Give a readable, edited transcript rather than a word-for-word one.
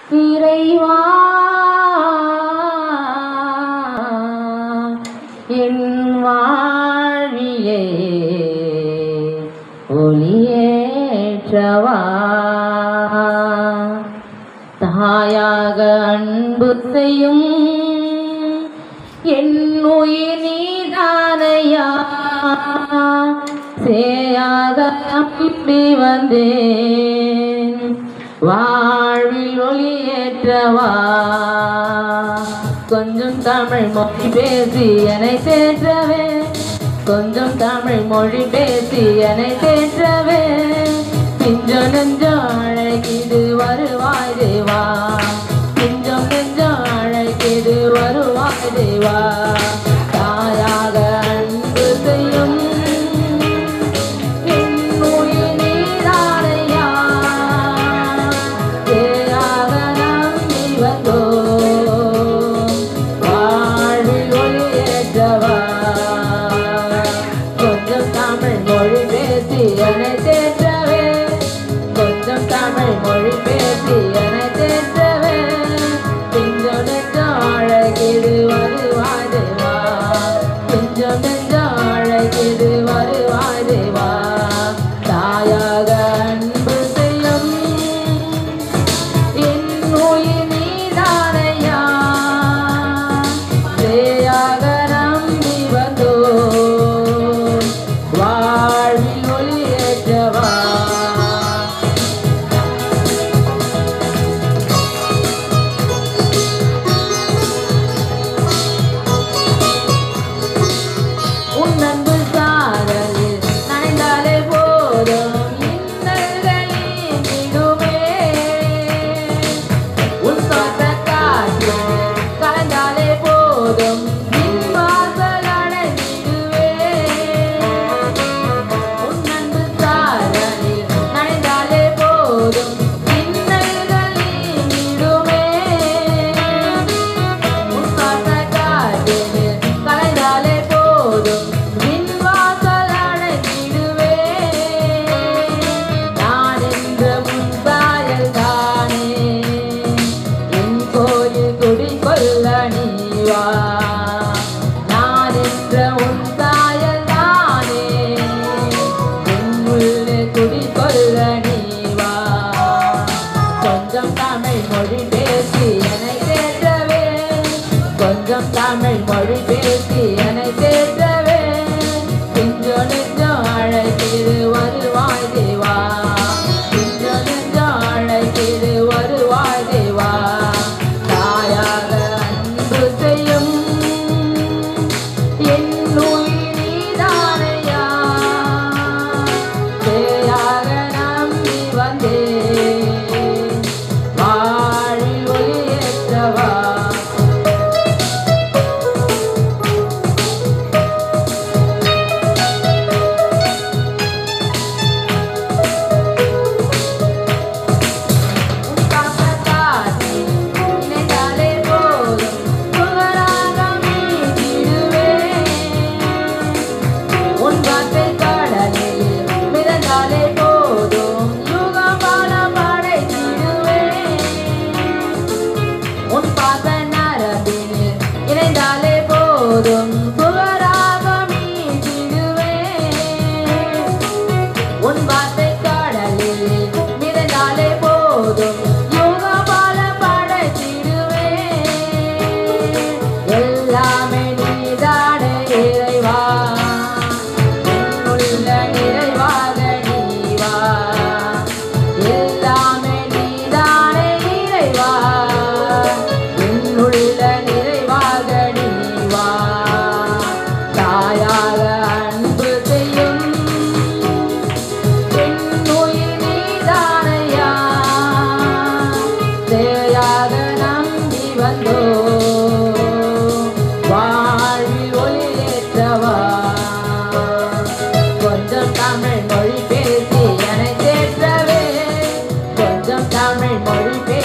இறைவா என் வாழ்விலே ஒளியேற்றவா தாயாக அன்பு செய்யும் என் உயிர் நீதானையா சேயாக நம்பி வந்தேன் வாழ்வில் ஒளியேற்றவா கொஞ்சம் தமிழ் மொழி பேசி என்னை தேற்றவே கொஞ்சம் தமிழ் மொழி பேசி என்னை தேற்றவே பிஞ்சம் நெஞ்சம் அழைக்கிது வருவாய் தேவா பிஞ்சம் நெஞ்சம் அழைக்கிது வருவாய் தேவா தாயாக அன்பு செய்யும் என் உயிர் நீதானையா தேயாக நம்பி வந்தோம் வாழ்வில் ஒளியேற்றவா கொஞ்சம் தமிழ் மொழி பேசி என்னை தேற்றவே கொஞ்சம் தமிழ் மொழி பேசி என்னை தேற்றவே பிஞ்சம் நெஞ்சம் அழைக்கிது வருவாய் தேவா பிஞ்சம் நெஞ்சம் அழைக்கிது வருவாய் தேவா தாயாக அன்பு செய்யும் என் உயிர் நீதானையா தேயாக நம்பி வந்தோம் வாழ்வில் ஒளியேற்றவா உன் அன்பு சாரலில் நனைந்தாலே போதும் இன்னல்கள் நீங்கிடுமே உன் காத்த காற்றில் கலந்தாலே போதும் நின் வாசல் அடைந்திடுவே உன் அன்பு சாரலில் நனைந்தாலே போதும் இன்னல்கள் நீங்கிடுமே உன் காத்த காற்றில் கலந்தாலே போதும் நின் வாசல் அடைந்திடுவே நான் என்ற முன்பாயல் தானே என் கோயில் குடிகொள்ள நீ வா நான் என்ற உன் சாயல் தானே என் உள்ளே குடிகொள்ள நீ வா கொஞ்சம் தமிழ் மொழி பேசி என்னை தேற்றவே கொஞ்சம் தமிழ் மொழி பேசி என்னை தேற்றவே பிஞ்சம் நெஞ்சம் அழைக்கிது வருவாய் தேவா பிஞ்சம் நெஞ்சம் அழைக்கிது வருவாய் தேவா தாயாக அன்பு செய்யும் என் உயிர் நீதானையா தேயாக நம்பி வந்தேன் வாழ்வில் ஒளியேற்றவா நினைத்தாலே போதும் புகழாக மீட்டிடுவே உன் வார்த்தை கடலில் மிதந்தாலே போதும் யுகபால படைத்திடுவே உன் பாத நரம்பில் இணைந்தாலே போதும் புகழாக மீட்டிடுவே உன் வார்த்தை கடலில் மிதந்தாலே போதும் யுகபால படைத்திடுவே எல்லாமே நீதானே இறைவா உள்ள நிறைவாக நீ வா எல்லாமே நீதானே இறைவா உள்ள நிறைவாக நீ வா தாயாக அன்பு செய்யும் என் உயிர் நீதானையா தேயாக நம்பி வந்தோம் வாழ்வில் ஒளியேற்றவா கொஞ்சம் தமிழ் மொழி பேசி என்னை தேற்றவே கொஞ்சம் தமிழ் மொழி